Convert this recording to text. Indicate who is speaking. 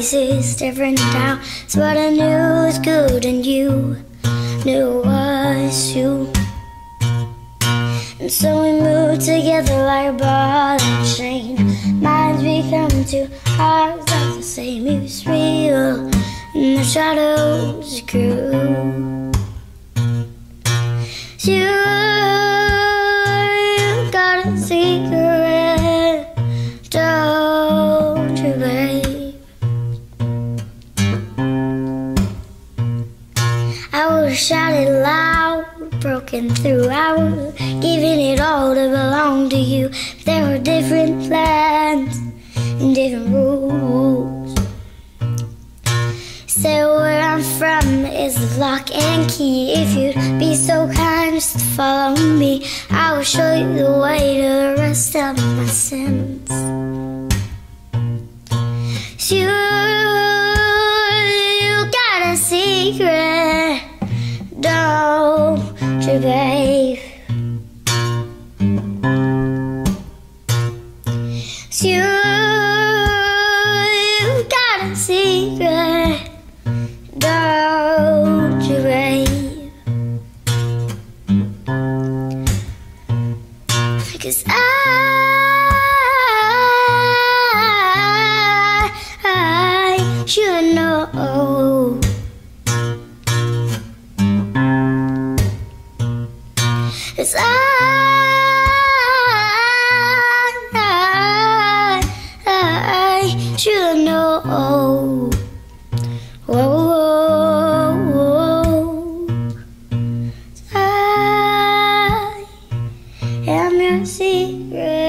Speaker 1: place is different now. So what I knew was good and you knew it was you. And so we moved together like a ball and chain. Minds become two, hearts not the same. It was real and the shadows grew. You got a secret, don't you, babe? I would've shouted loud, broken through. I would've given it all to belong to you. But there were different plans and different rules. So where I'm from is the lock and key. If you'd be so kind just to follow me, I will show you the way to the rest of my sins. You got a secret, don't you, babe? You got a secret, don't you, babe? 'Cause I should know. 'Cause I should know. I am your secret.